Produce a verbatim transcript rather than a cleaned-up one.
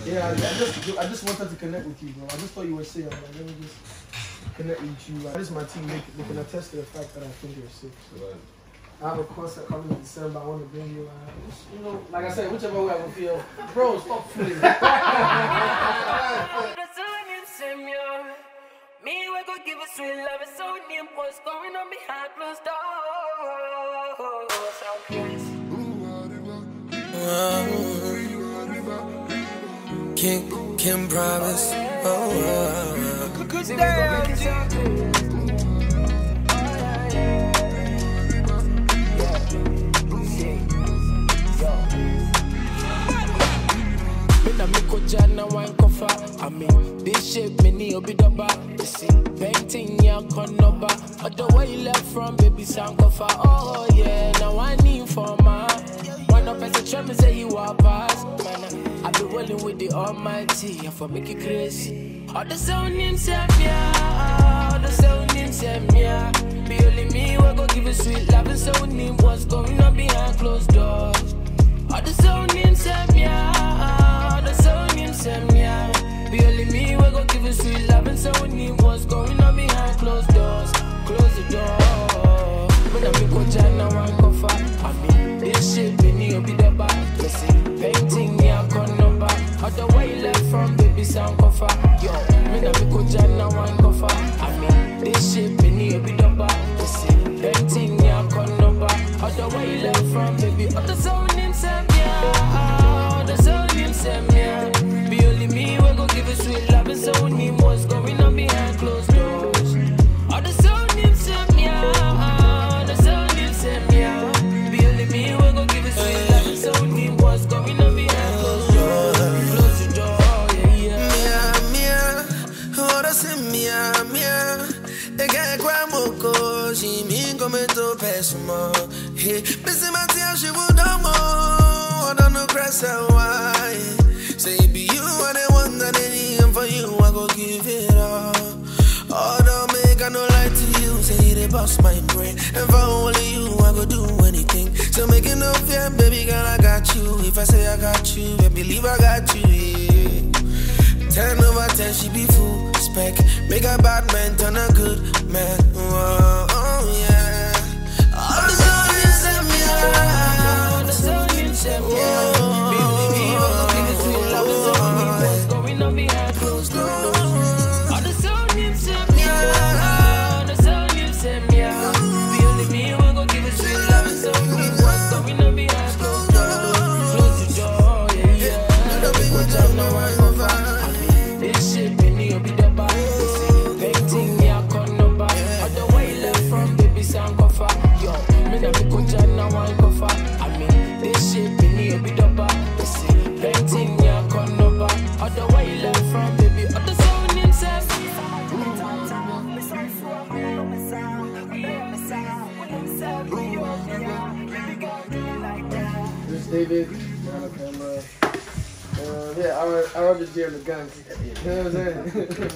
Yeah, I, I just I just wanted to connect with you, bro. I just thought you were sick. I'm like, let me just connect with you. Like, this is my team. They, they can attest to the fact that I think you're sick. So. Right. I have a concert coming in December. I want to bring you out. Just, you know, like I said, whichever way I will feel. Bro, stop fooling. Me, we go give a sweet love. It's so name what's going on behind closed doors. King, King promise. Oh, oh, good day. I mean, this shape, many will be the bar. You see, painting, yeah, con number. But the way you left from, baby, Sankofa. Oh, yeah, now I need for my. One up as a try me say you are past. Man, I be rolling with the Almighty. And for make it crazy. All the sound names say me, all the sound names say me. Be only me, we go give you sweet love. And sound name what's going on behind closed doors. All the sound names say me, all the sound names say me. Be only me, we gon' give you sweet love. And so we need what's going on behind closed doors. Close the door. When I be go China, one go far. I mean, this shit, me need to be the bar. Listen, painting, yeah, con number. How the way you left from, baby, Sankofa. Yo, when I be go China, one go far. I mean, this shit, me need to be the bar. Listen, painting, yeah, con number. How the way you left from, baby, all the sound names say me, all the sound names say me. Be only me, we gon' give you sweet love. And so we need what's going on behind closed doors. All the sound names say me, all the sound names say me. Be only me, we gon' give you sweet love. And so we need what's going on behind closed doors. Close the door, yeah, yeah. Mia, mia, ora se mia, mia. E che qua moko, she mi come to pesmo. Hey, busy my tia, she would no more. I don't know, crash and why. Say it be you are the one that they need, and for you I go give it all. Oh, don't make I no lie to you. Say they bust my brain, and for only you I go do anything. So make it no fear, baby girl, I got you. If I say I got you, then believe I got you. Yeah. Ten over ten, she be full spec. Make a bad man turn a good man. Oh, oh yeah. All the sun you set me out. All the sun you set me out. David, uh, uh, yeah, I Arathejay on the guns. You know what I'm saying?